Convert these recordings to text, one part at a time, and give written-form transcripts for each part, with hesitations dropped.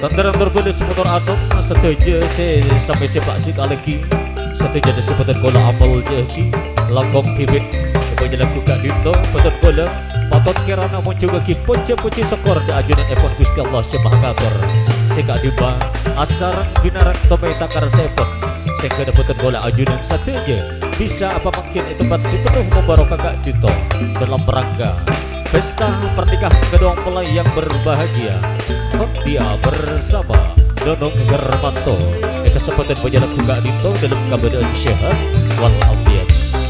Tentara terpilih seputar atom setuju sampai sepak sik lagi setuju ada seputar bola apel jeki langkong tibet coba jalan buka dito betul bola patot kirana muncul ke punci skor di ajudan epon Gusti Allah Subhanahu sika diba asar binarak tomai takar sepon sehingga dapat bola ajudan setuju bisa apa mungkin itu tempat si penuh membarokah kak dito dalam rangka pesta pernikahan kedua mempelai yang berbahagia. Dia bersama Nonong Hermanto kesempatan berjalan buka dito dalam keadaan sehat walafiat.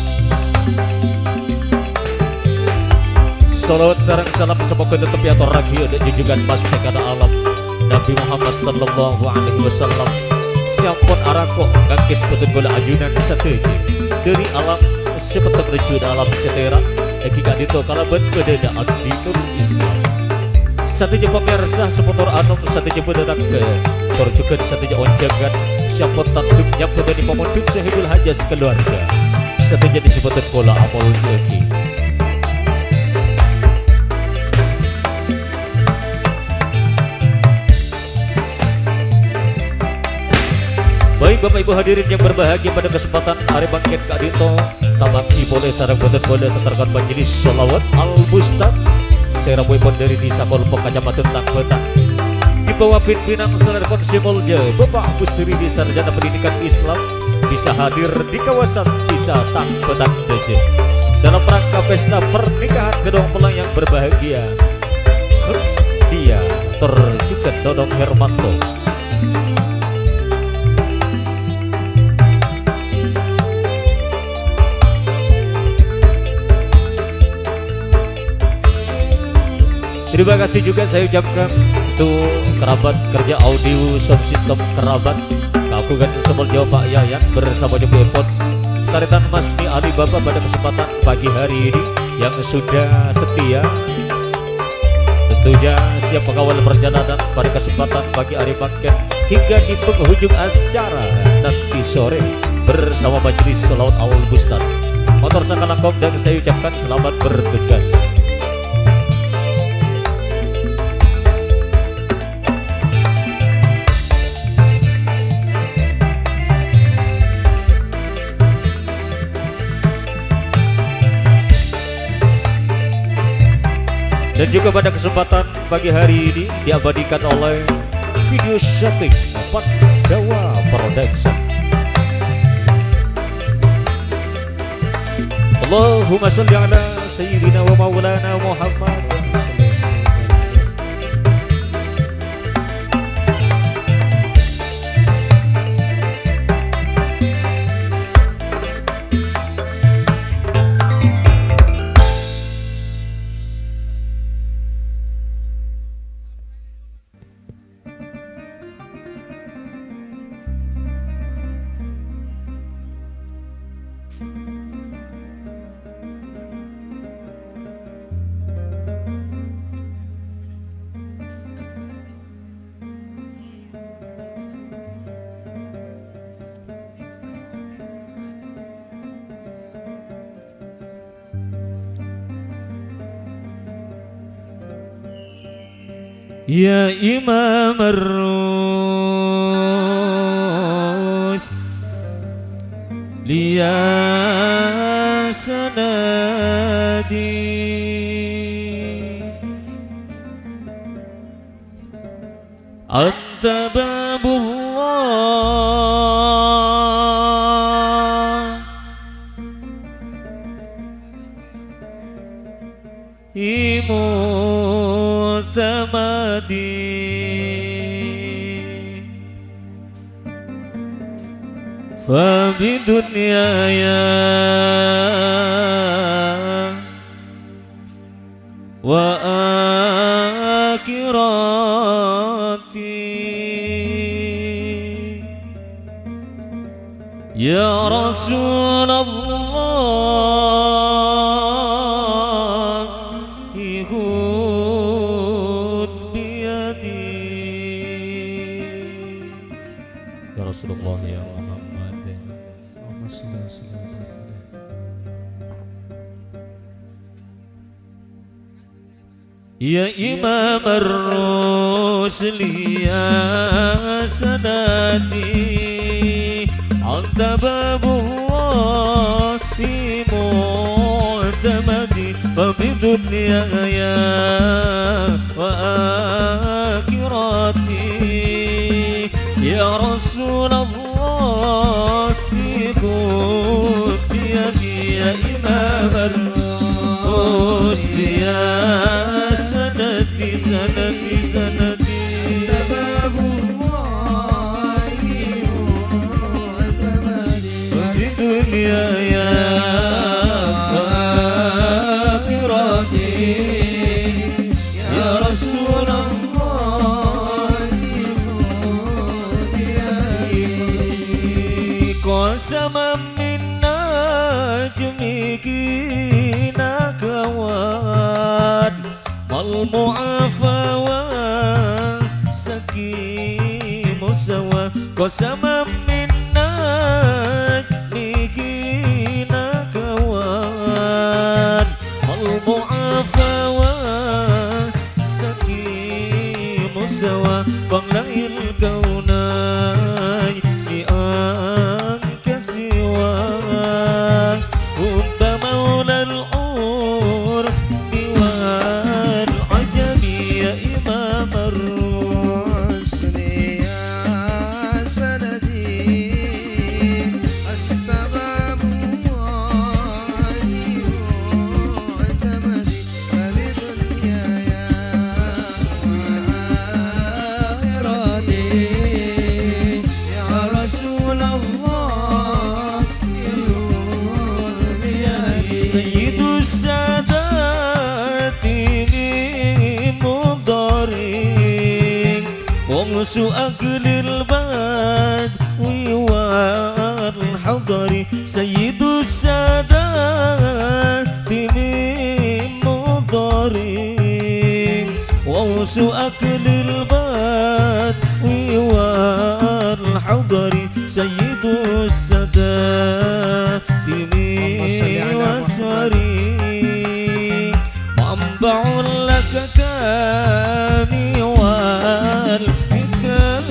Salawat sarang salam semoga tetap ya toragio dan junjungan pasti kada alam Nabi Muhammad sallallahu alaihi wasallam. Siapun arako kangkis betul bola ajunan setuju dari alam seperti menuju dalam setera jika dito kalau berbeda di Islam. Satu je pemirsa seputar anom satu je berderak ke torjukan satu je onjangan siapa tanduk yang menjadi pemunduk sehibul hajas keluarga satu je disebutkan bola amal jeki. Baik Bapak Ibu hadirin yang berbahagia pada kesempatan hari bangkit Kak Dito tamaki boleh sarang boten boleh seterkan majelis sholawat al-bustad Serang pun dari Desa Kolpok Kecamatan Tangkota di bawah pimpinan Saudara Konsimolja Bapak Gustri di Sarjana Pendidikan Islam bisa hadir di kawasan Desa Tangkota Dejen dalam rangka pesta pernikahan kedua mempelai yang berbahagia. Dia terjukan Nonong Hermanto. Terima kasih juga saya ucapkan untuk kerabat kerja audio sound system kerabat Kabupaten Semol Jawa Pak Yayan bersama Jokowi Epon taritan Mas Ni Ali Bapak pada kesempatan pagi hari ini yang sudah setia tentunya siap mengawal perjalanan pada kesempatan pagi hari bangkit hingga di penghujung acara nanti sore bersama majelis sholawat al-bustad motor sakalangkong dan saya ucapkan selamat bertugas. Dan juga pada kesempatan pagi hari ini diabadikan oleh video setting Pandawa Production. Allahumma sholli ala sayyidina wa maulana Muhammad. Ya Imam Ar-Rus Liya sanadi Anta babullah Imutamadi Fabidunyaya wa akhirati Ya Rasulullah ihud biyadi Ya Rasulullah ya Muhammad Ya Imam Ar-Rus رسلي يا سندي أنت باب الله معتمدي فبدنياي وآخرتي يا رسول الله كنت يدي يا إمام الرسل يا سندي سندي سندي أنت باب الله معتمدي وبدنياي وآخرتي يا رسول الله كنت يدي قسما من نجمك نكوان والمعافى وسكيم سوى قسما من نجمك نكوان والمعافى وسكيم سوى فاملأ الكونين أنك سواك كنت مولى الأرض والعجم يا إمام الرسل يا سندي أنت باب الله معتمدي فبدنياي وآخرتي يا رسول الله يلوذ بيدي سيد السادات مضارين ومس أكل البدو والحضر سيد السادات مضارين ومس أكل البدو والحضر سيد السادات واسوري منبع لك كامي والحكام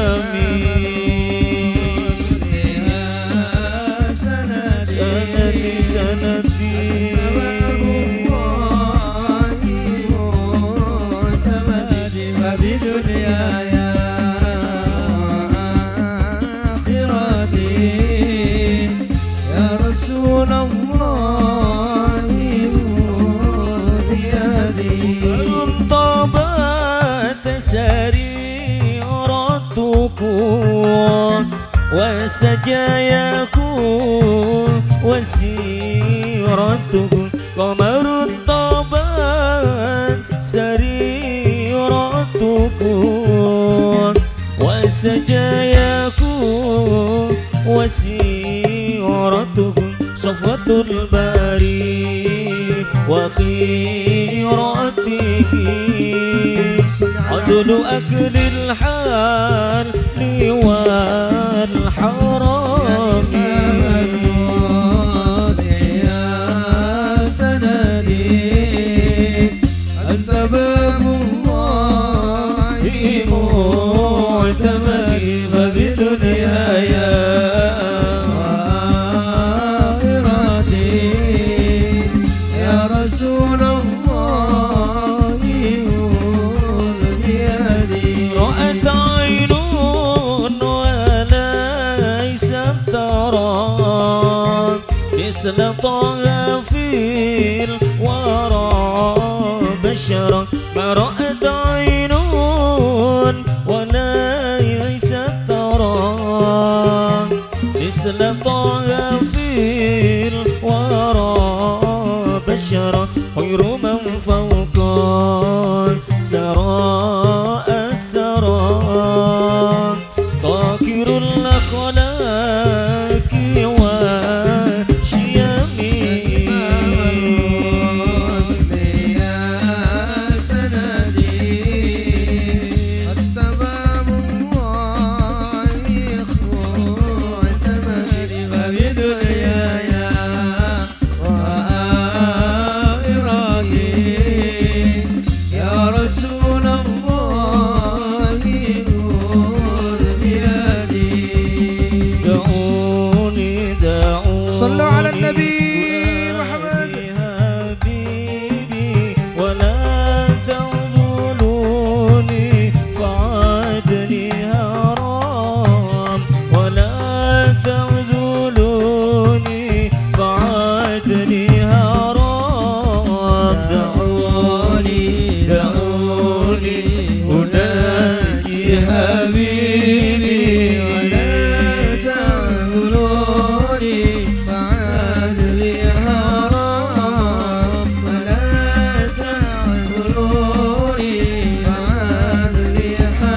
سندي سندي فبدنياي وآخرتي يا رسول الله بيدي انطبت سريرتكم وسجاياكم وسيرتكم قمر طبت سريرتكم وسجاياكم وسيرتكم صفوة الباري وخيرته عدل أكل الحال والحرام يا سندي أنت باب الله معتمدي فبدنياي وآخرتي يا رسول الله بيدي رأت عين وليست ترى مثل طه في الورى بشرا ما رأت عين وليست ترى مثل طه في الورى بشرا خير من فوق سراء السرى طاكر الأخلاق والشيم يا سندي أنت باب الله معتمدي فبدنياي وآخرتي يا رسول الله أناجي حبيبي ولا تعذروني بعد لي حرام ولا تعذروني بعد لي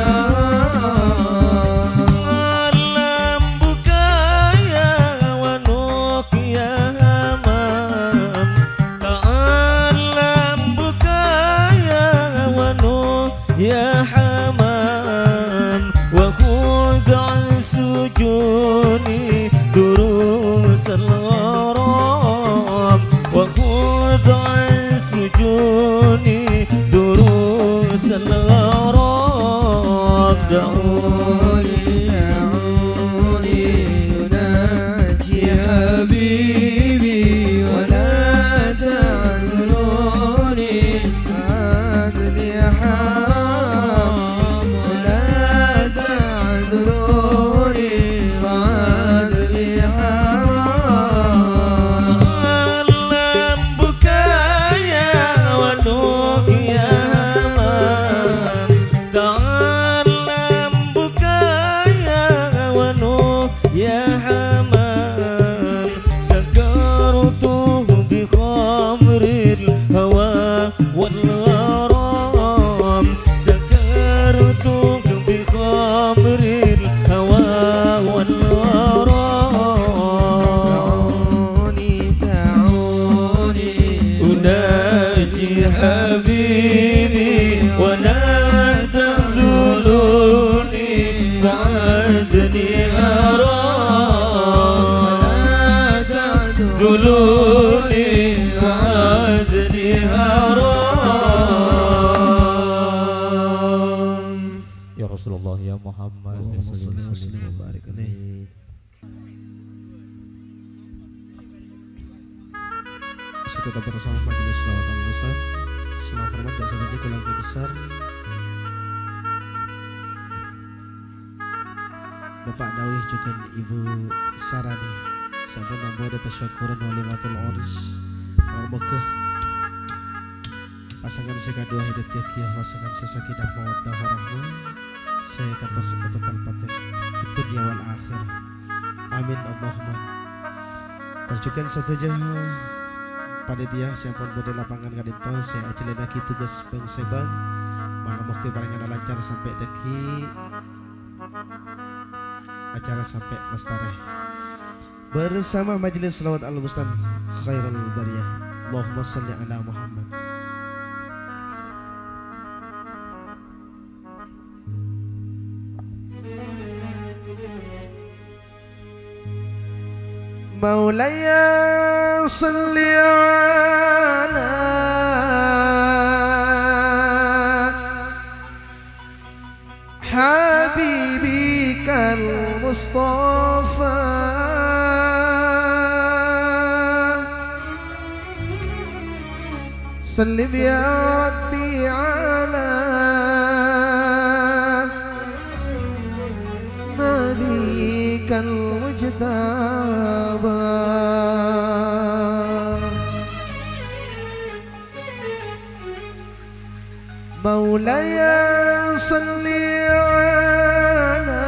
حرام Alam bukaya wanuk ya hamam Ta'alam bukaya wanuk ya hamam Wa khudh an sujuni durus al-gharam Wa khudh an sujuni durus al-gharam دعوني أناجي حبيبي ولا تعذروني بعد لي حرام ولا تعذروني بعد لي حرام Alam bukaya wanuk ya hamam Ta'alam bukaya wanuk ya hamam Sakartuhu bi khamril hawa wal gharam Sakartuhu bi khamril hawa wal gharam دعوني أناجي حبيبي ولا تخذلوني بعدني حرام ولا تعذروني خذلوني بعدني حرام يا رسول الله يا محمد اللهم صل وسلم وبارك عليه. Masih tetap bersama Majelis Selawat Al-Besar. Selamat hormat dan sahaja keluarga besar Bapak Dawih juga Ibu Sarani sampai membuat tasyakuran walimatul urs Al-Mekah pasangan sekadua hidat yakiyah pasangan sesakidah mawaddah warahmah saya kata sebutan talpatin fitunya wal akhir amin Allahumma perjukan saja panitia siapun pada lapangan kadinto saya acilenaki tugas pengsebang malam oke barengan lancar sampai deki acara sampai lestari bersama Majelis Selawat Al-Bustan Khairul Bariyah Allahumma salli ala Muhammad. مولاي صل على حبيبك المصطفى سلم يا ربي على نبيك المجتبى مولاي صل على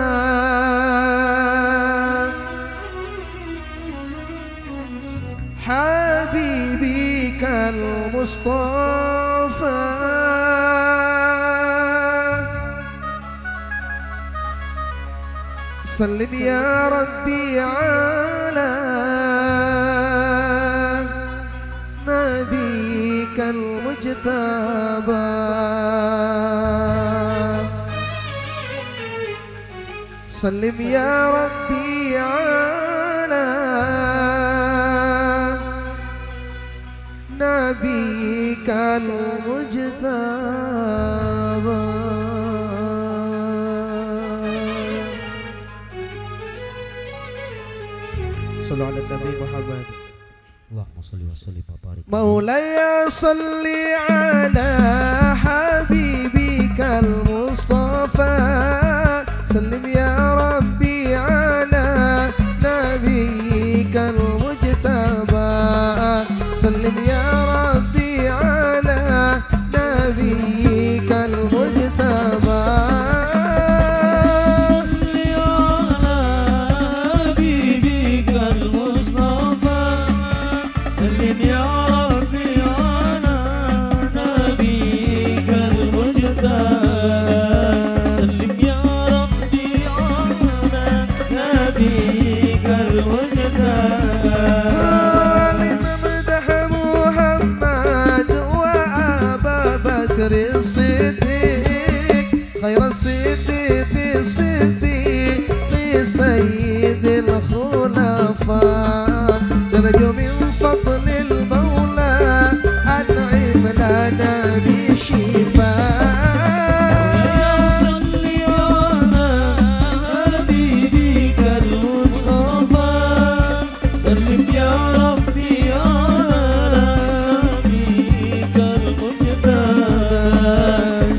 حبيبك المصطفى سلم يا ربي على نبيك المجتبى سلم يا ربي على نبيك المجتبى صلوا على النبي محمد اللهم صل وسلم وبارك مولاي صل على حبيبك المصطفى سلم يا ربي على نبيك المجتبى سلم يا ربي على نبيك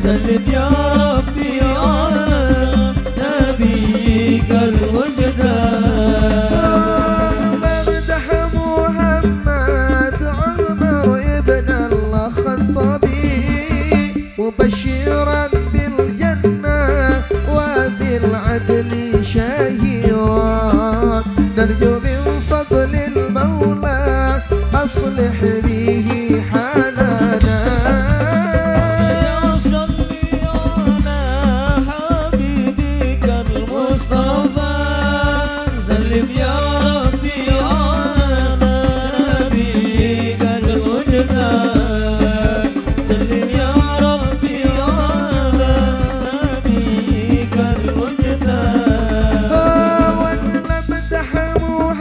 سلم يا ربي على نبيك الوجدان. ممدح محمد عمر ابن الخطابي مبشرا بالجنة وبالعدل شهيرا نرجو من فضل المولى أصلح به حالنا. يا صلي على حبيبك المصطفى سلم يا ربي على نبيك الوجدان. سلم يا ربي على نبيك الوجدان. ونمدح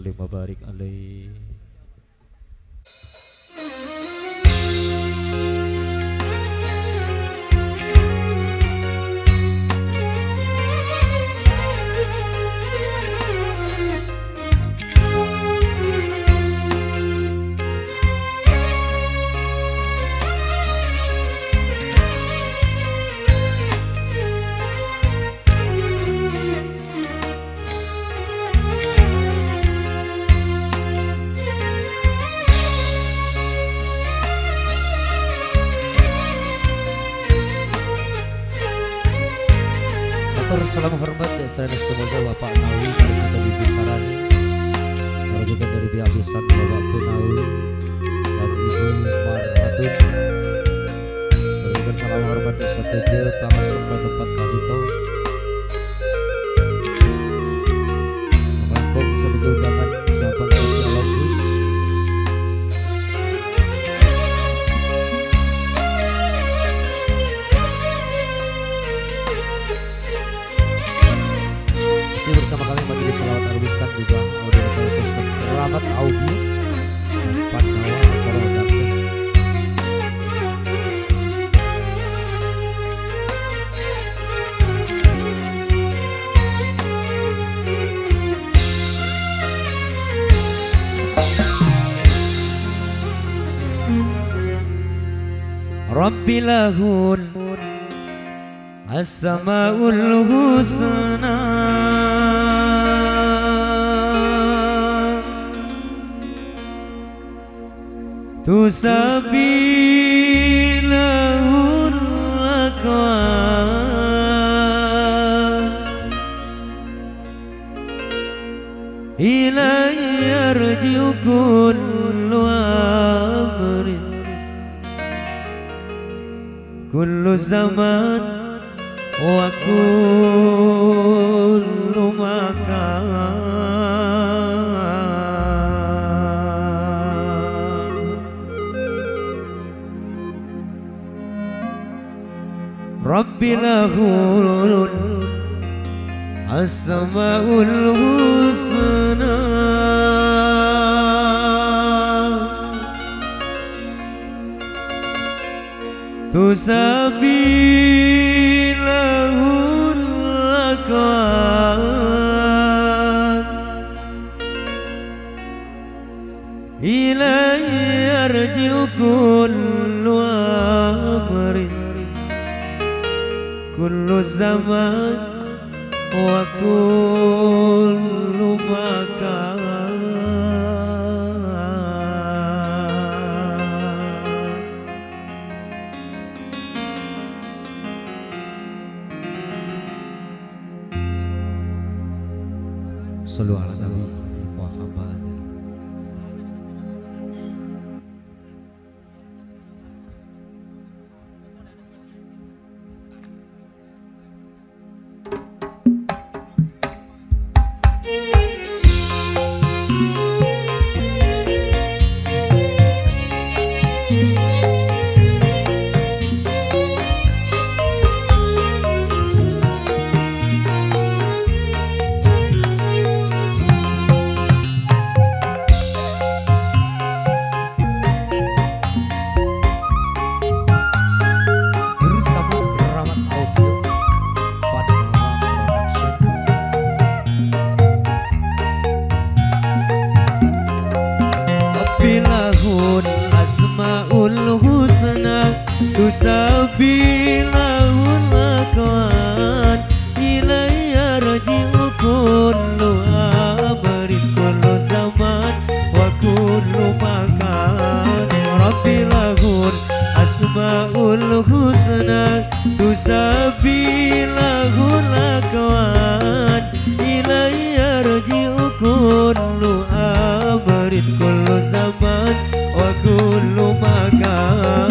sallim wa barik alaihi. Salam hormat ya semoga Bapak Nawi dari kita Bibi Sarani, lalu juga dari pihak Bisan Bapak Punawi dan Ibu Marhatun. Berikan salam hormat ya setuju langsung ke tempat Kadito. Mengangkung setuju undangan siapa sosial. Bersama kami Majelis Salawat Arbiskan juga audio sosok Keramat Audio Pandawa Production. Rabbilahun As-Samaul Husna Tusabilahul akwan Ilayya yarji'u kullu amrin kullu zaman wa kullu makan Rabbilahul As-Samaul Husna Tusabilahul akwan Ilayya yarji'u kullu amrin kullu zaman wa kullu makan Sallu ala Nabi Muhammad. Tusabilahul akwan Ilayya yarji'u kullu amrin kullu zaman wa kullu makan Rabbilahul Asmaul Husna Tusabilahul akwan Ilayya yarji'u kullu amrin kullu zaman wa kullu makan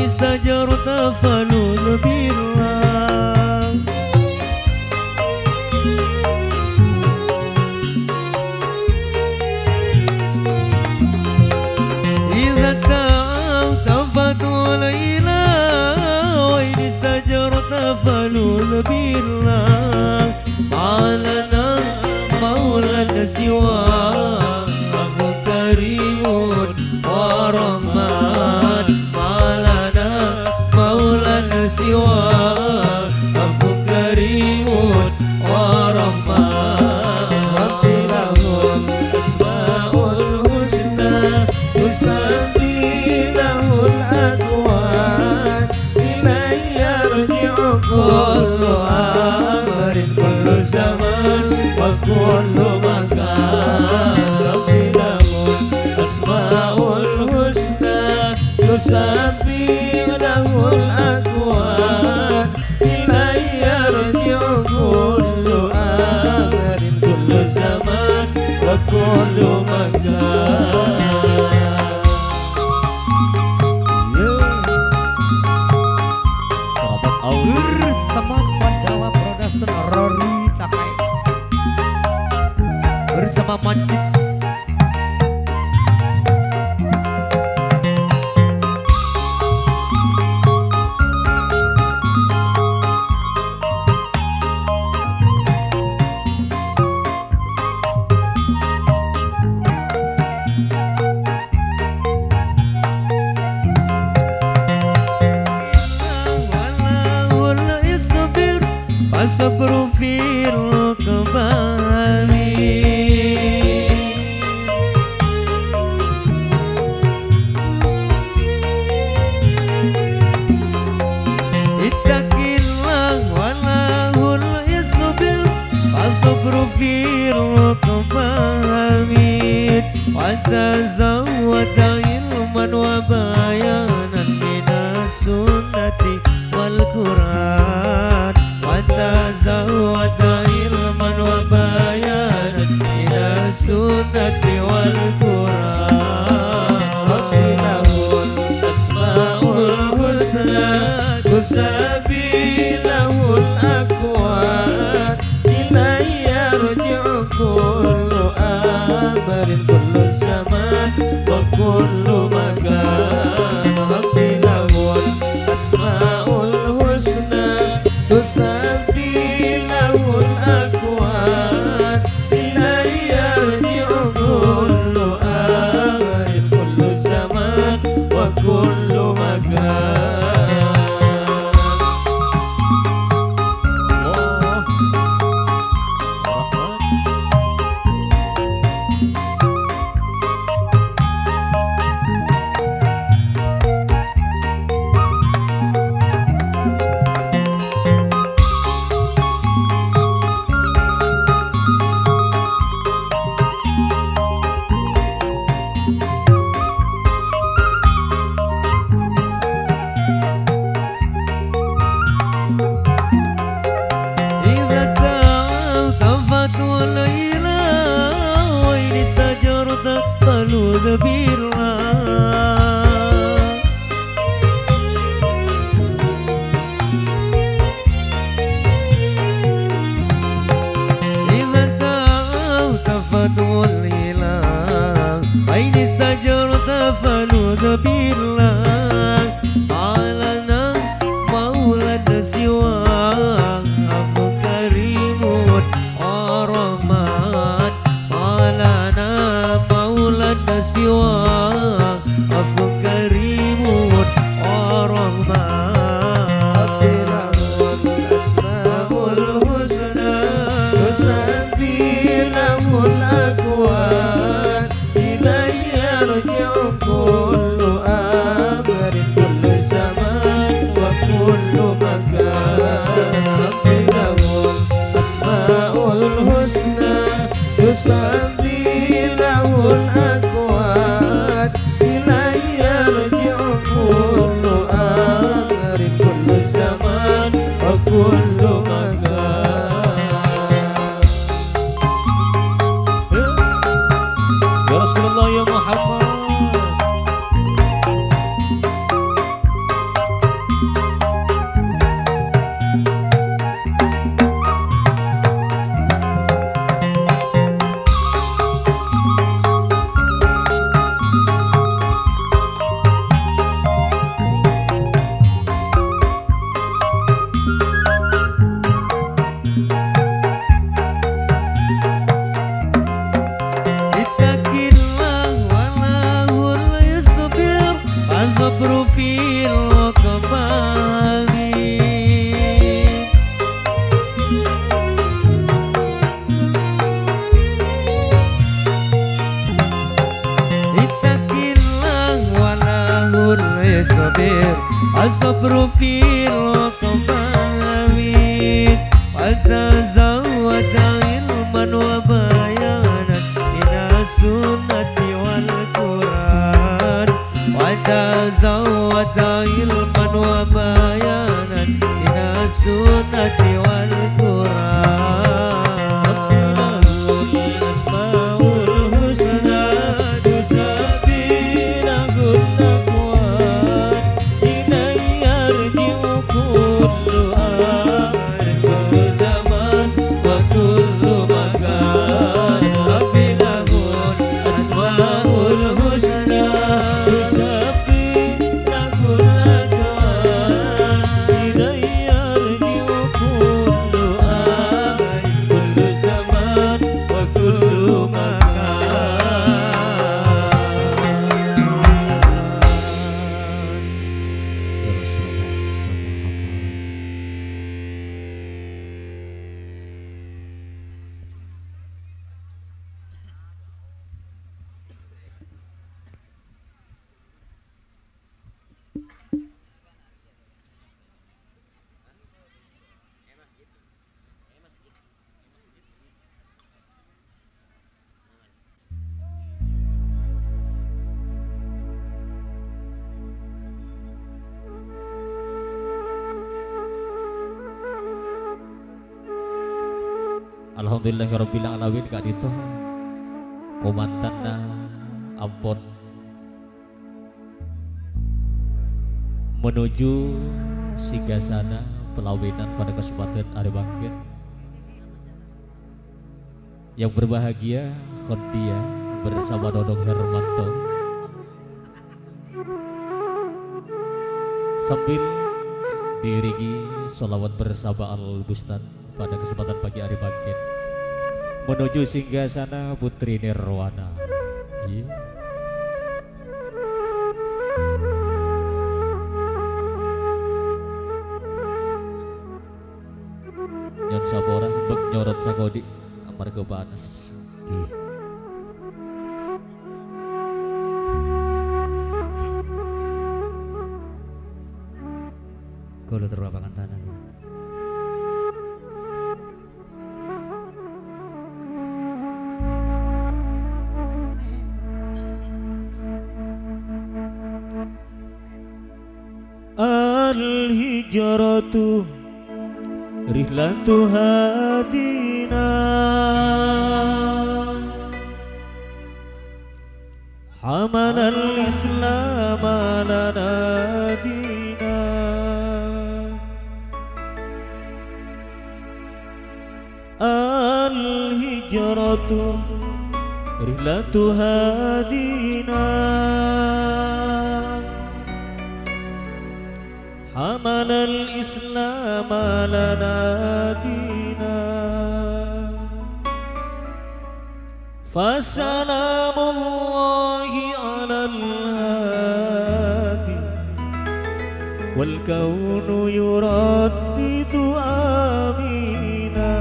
استجرت فلوذ بالله إذا دعوت فتول الإله وإن استجرت فلوذ بالله ما لنا مولى سواه رب كريم ورحمن ما لنا مولى سواه رب كريم ورحمن رب له الأسماء الحسنى تسبح له الأكوان إليه يرجع كل أمر كل زمان وكل مكان رب له الأسماء الحسنى تسبح له الأكوان إليه يرجع كل أمر كل زمان وكل مكان Bersama Pandawa Production Rory Takai bersama Manjit فصبر في الركبان اتق الله وله يصبر فصبر في الركبان وتزود علما وبيانا من السنة والقرآن وتزود علما وبيانا من السنة والقرآن رب له الأسماء الحسنى تسبح له الأكوان إليه يرجع كل أمر كل زمان وكل مكان رب له الأسماء الحسنى تسبح له الأكوان إليه يرجع كل أمر كل زمان وكل مكان الصبر في الوقمامين وتزود علما وبيانا من السنة والقرآن وتزود علما وبيانا من السنة والقرآن Alhamdulillahirabbil alamin Kak Dito komandanna ampun menuju Sigasana Pelawinan pada kesempatan hari bangkit yang berbahagia Khodia bersama Dodong Hermanto sambil diiringi sholawat bersama Al-Bustan pada kesempatan pagi hari bangkit menuju Singgasana Putri Nirwana. Yang sabora bek nyorot sakodi amarga panas. Kalau terlapangan tanah. Al-hijratu rihlatu hadina hamal al-islam lana dina al-hijratu rihlatu hadina حمل الإسلام لنا دينا فسلام الله على الهادي والكون يردد آمينا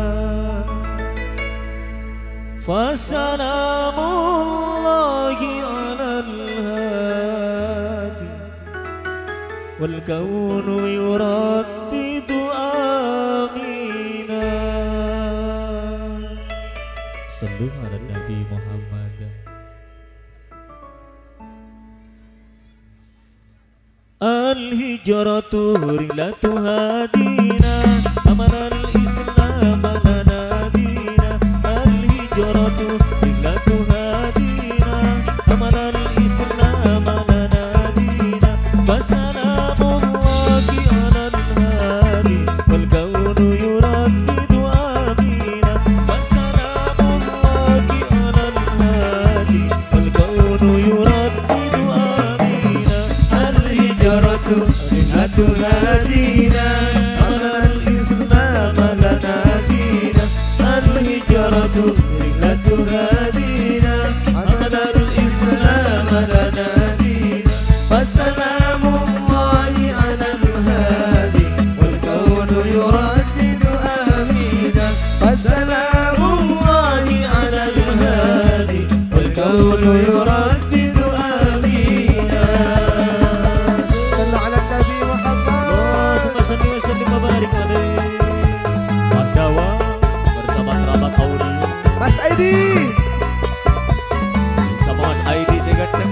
فسلام الله على الهادي والكون يردد آمينا صلوا على النبي محمد الهجرة رحلة هادينا أمر الإسلام لنا دينا الهجرة رحلة هادينا أمر الإسلام لنا دينا فسلام الله على الهادي والكون يردد آمينا فسلام الله على الهادي والكون يردد آمينا الهجرة رحلة هادينا أمر الإسلام لنا دينا الهجرة رحلة هادينا أمر الإسلام لنا دينا فسلام الله على الهادي والكون يردد آمينا فسلام الله على الهادي والكون يردد آمينا صلوا على النبي Aidi. Sama Mas Aidi saya kata.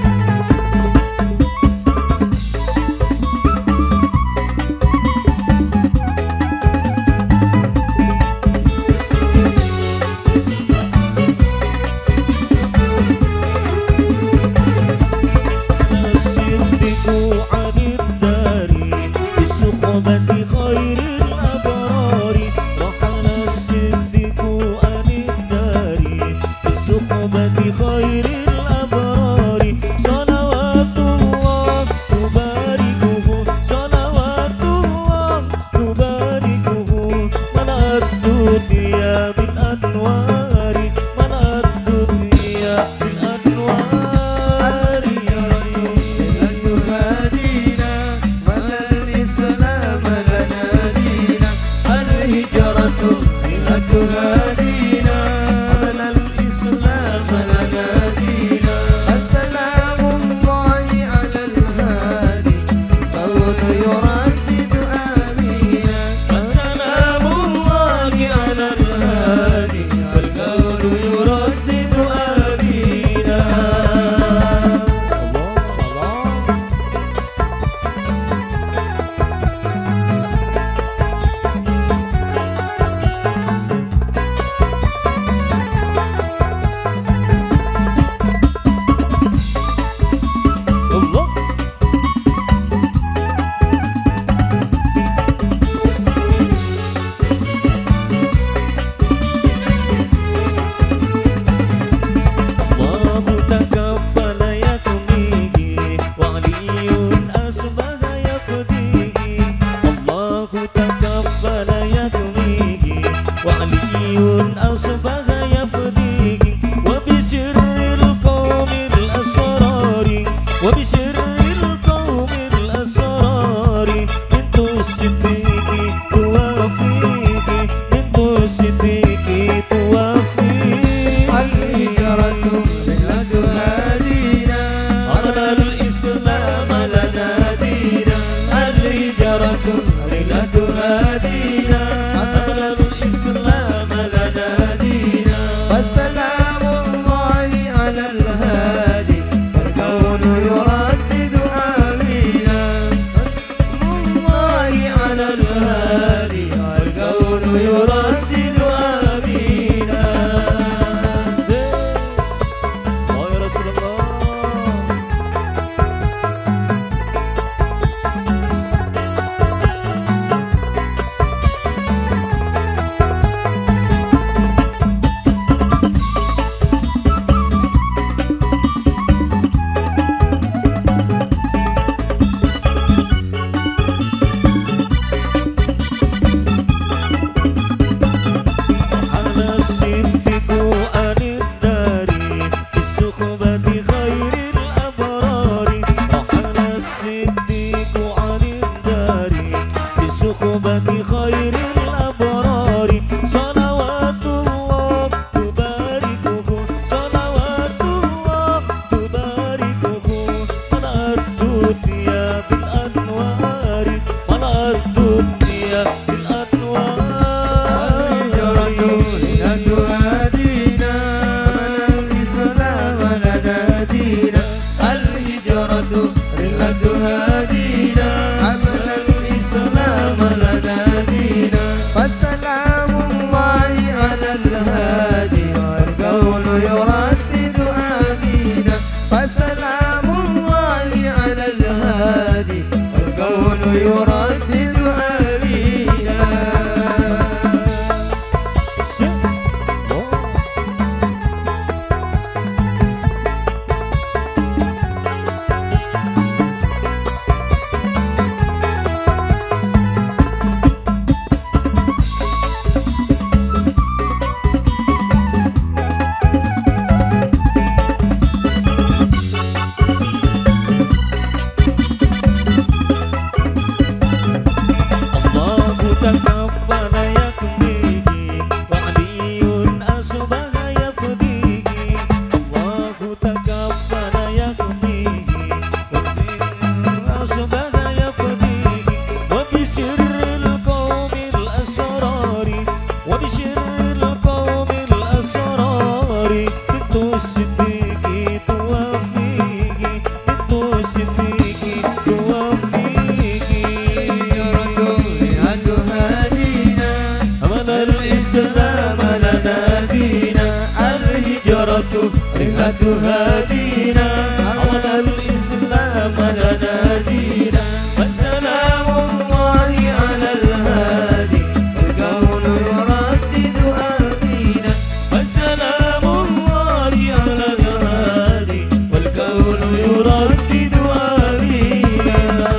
هادينا على الإسلام نادينا فسلام الله على الهادي والكون يردد آمينا فسلام الله على الهادي والكون يردد آمينا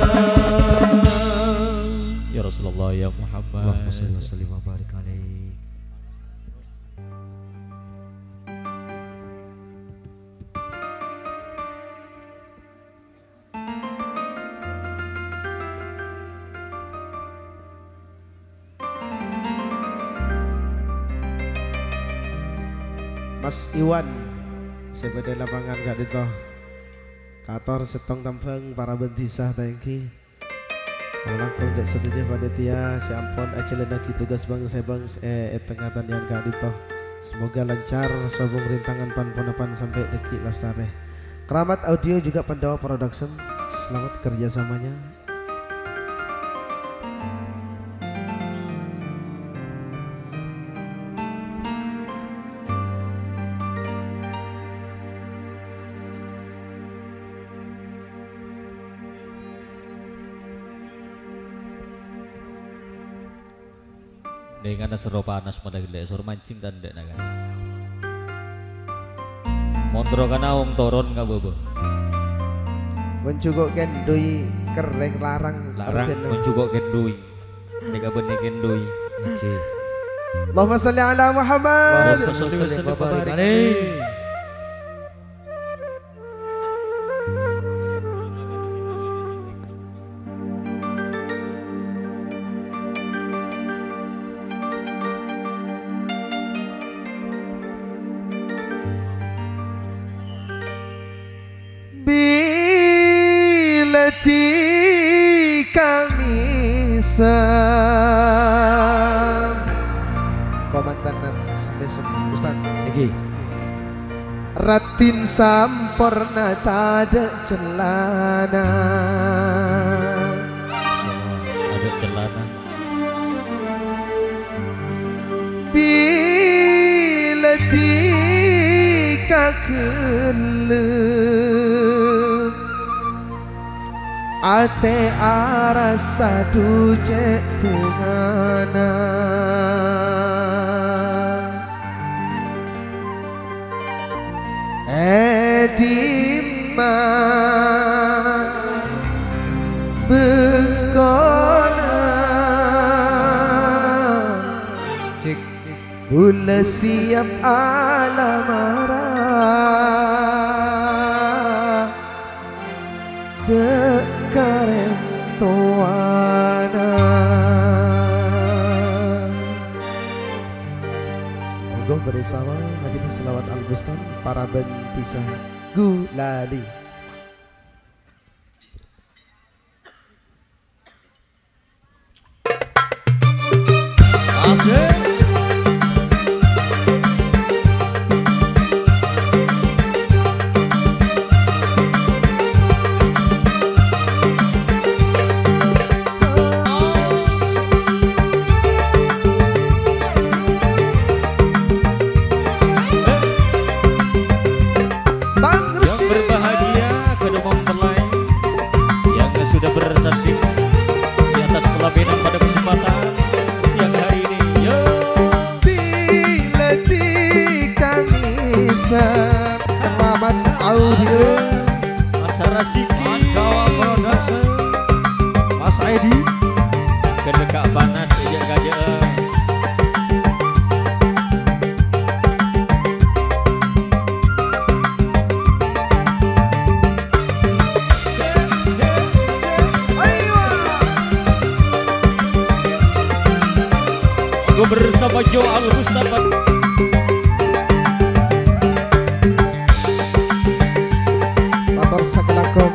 يا رسول الله يا محمد Allahumma sholli wa sallim wa barik alaihi. Mas Iwan sebeda lapangan gak dito kator setong tampeng para bentisah tangki langkung dek setuju panitia si ampun acelena tugas bangsa tengatan yang gak dito semoga lancar sobong rintangan pan sampai deki lastare Keramat Audio juga Pandawa Production selamat kerjasamanya. dengan seru panas pada gede sur mancing tanda naga montro kana wong toron ka bobo mencugok gendui kereng larang mencugok gendui nega benih gendui Oke. Allahumma salli ala Muhammad. Allahumma sholli wa barik alaihi. Komandan Ustaz Lagi. Ratin sampurna tada celana ada celana bila tika kelep ate arasa duje tungana edima bengkona cik bula siap alamara dekaren toana monggo bersama majelis selawat Al-Bustan para bentisah Gulali. asik bersanding di atas pelaminan pada kesempatan siang hari ini. Yo, bila dikangisa Keramat Audio Mas Rasiki, Mas Edi. kedekak panas aja gajah. Bersama Jo Al-Mustafa motor sekelakom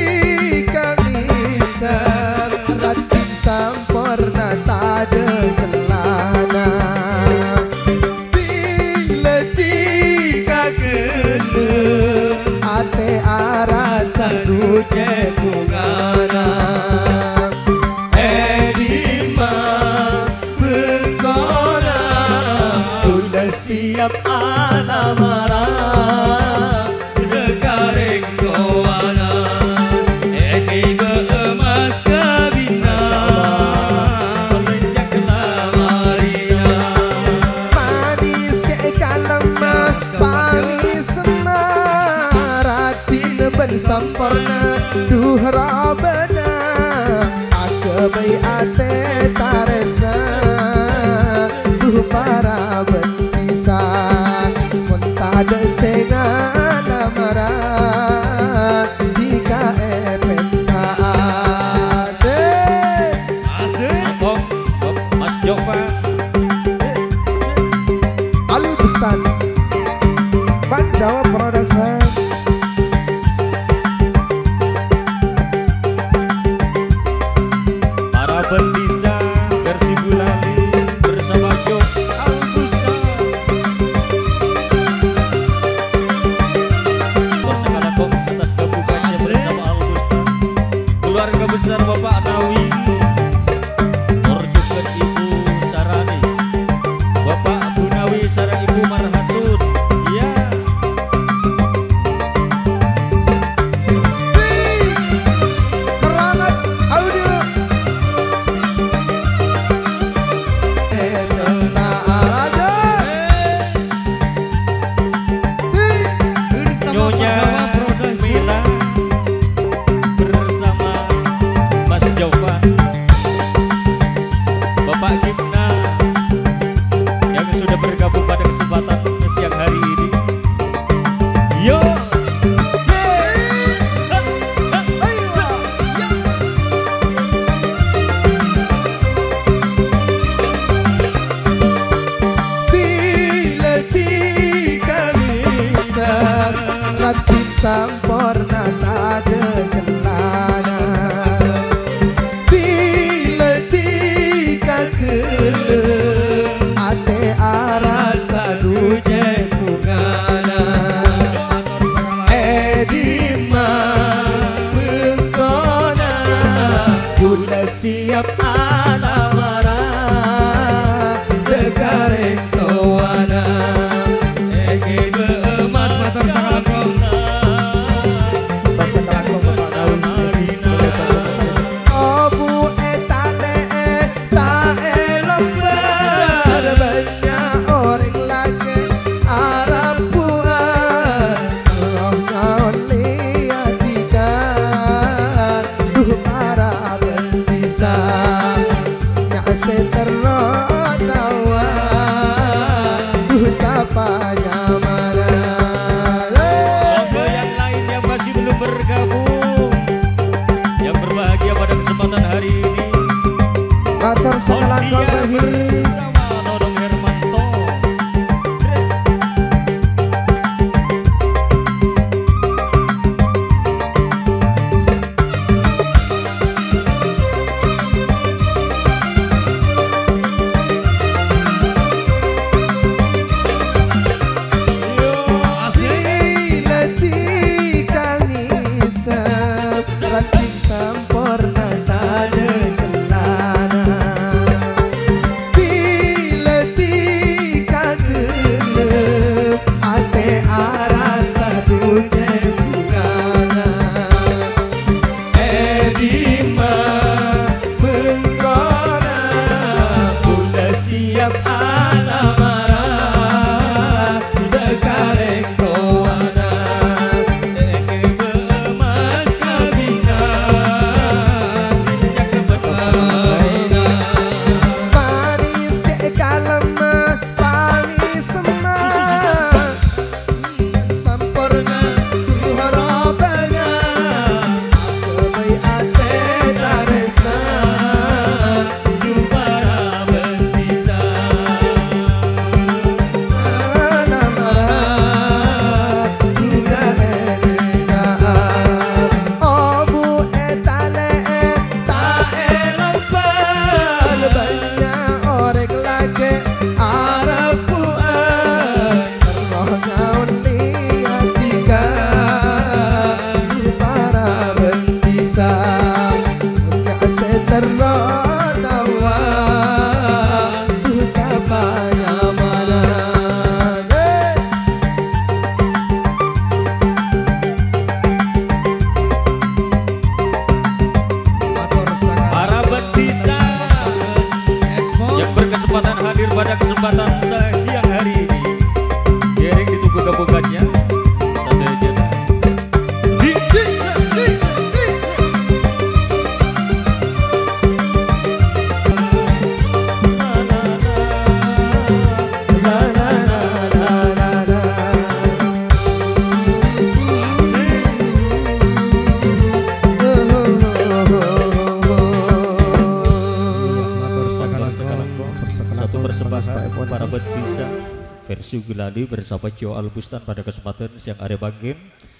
sampurna tada sampurna duh Rabbana akabai ate taresna duh para bentisa mun tada sengan amara dika epenta Abang Mas Jova Al-Bustan Banjawa Production. para bendisa versi Bulali bersama Jo Al-Bustan. Bersama Kong atas kebukannya bersama Al-Bustan. Keluarga besar Bapak Nawi, Orjukan Ibu Sarani, Bapak Abu Nawi sareng Ibu Marhatun. Ya, Keramat Audio Nyonya Mila bersama Mas Jova, Bapak Gimna yang sudah bergabung pada kesempatan siang hari ini. Yo, bila tiga bisa Ratin sampurna tak ada celana bila tiga kelem ate arasa duje pungana edima pengkona udah siap alamara dekareng towana ege beemas kalina, bahasa telakong Bapak Nawi Obu etale tae lembar banyak orang lagi Arab buat rohnya oleh adikan duh para bentisa nyak seterotawa duh sapanya mana Oke, yang lain yang masih belum bergabung, yang berbahagia pada kesempatan hari ini, Matur sekelang Ondia kembali bersama Nodong Hermanto. bila tiga bisa Ratin sampurna tak ada celana bila tiga gelap ate arasa duje bungana edima mengkona udah siap alamara dekareng towana Ege beemas kalina, cakep betul. manis cek kalem manis semang sampurna duh Rabbana akabai ate taresna Duh para bentisa, Tertawa dosa panyamanan para bentisa yang berkesempatan hadir pada kesempatan siang hari ini. Derek ditunggu gabungannya. Satu jeda. versi Gulali bersama Joe Albustan pada kesempatan siang hari bagin